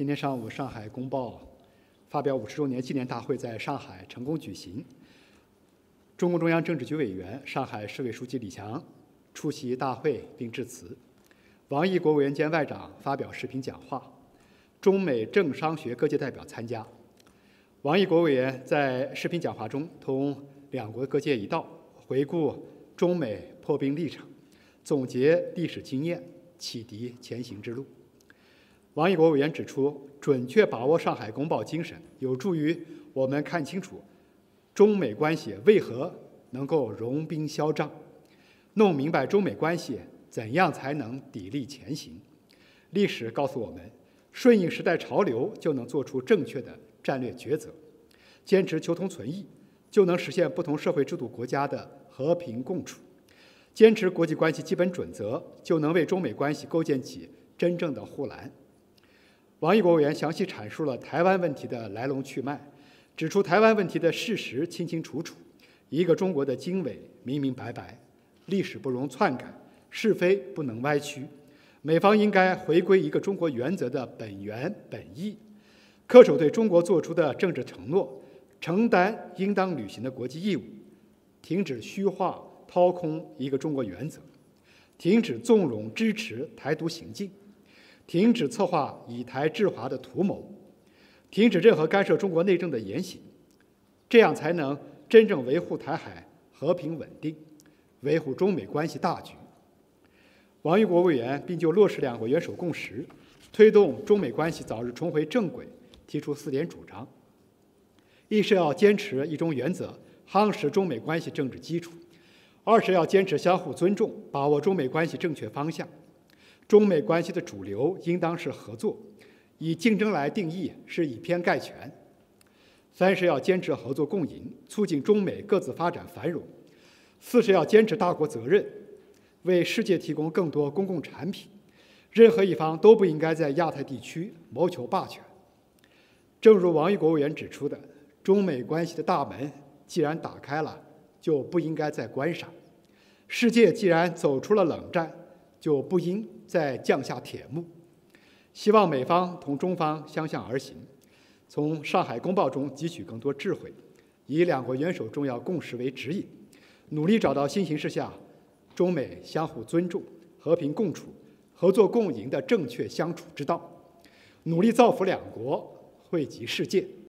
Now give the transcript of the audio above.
今天上午，上海公报发表50周年纪念大会在上海成功举行。中共中央政治局委员、上海市委书记李强出席大会并致辞。王毅国务委员兼外长发表视频讲话，中美政商学各界代表参加。王毅国委员在视频讲话中同两国各界一道回顾中美破冰历程，总结历史经验，启迪前行之路。王毅国委员指出，准确把握上海公报精神，有助于我们看清楚中美关系为何能够融冰消胀，弄明白中美关系怎样才能砥砺前行。历史告诉我们，顺应时代潮流就能做出正确的战略抉择，坚持求同存异就能实现不同社会制度国家的和平共处，坚持国际关系基本准则就能为中美关系构建起真正的护栏。王毅国委员详细阐述了台湾问题的来龙去脉，指出台湾问题的事实清清楚楚，一个中国的经纬明明白白，历史不容篡改，是非不能歪曲。美方应该回归一个中国原则的本源本意，恪守对中国做出的政治承诺，承担应当履行的国际义务，停止虚化掏空一个中国原则，停止纵容支持台独行径，停止策划以台制华的图谋，停止任何干涉中国内政的言行，这样才能真正维护台海和平稳定，维护中美关系大局。王毅国委员并就落实两国元首共识，推动中美关系早日重回正轨提出4点主张：一是要坚持一中原则，夯实中美关系政治基础；二是要坚持相互尊重，把握中美关系正确方向。中美关系的主流应当是合作，以竞争来定义是以偏概全。三是要坚持合作共赢，促进中美各自发展繁荣。四是要坚持大国责任，为世界提供更多公共产品。任何一方都不应该在亚太地区谋求霸权。正如王毅国委员指出的，中美关系的大门既然打开了，就不应该再关上。世界既然走出了冷战，就不应再降下铁幕。希望美方同中方相向而行，从上海公报中汲取更多智慧，以两国元首重要共识为指引，努力找到新形势下中美相互尊重、和平共处、合作共赢的正确相处之道，努力造福两国，惠及世界。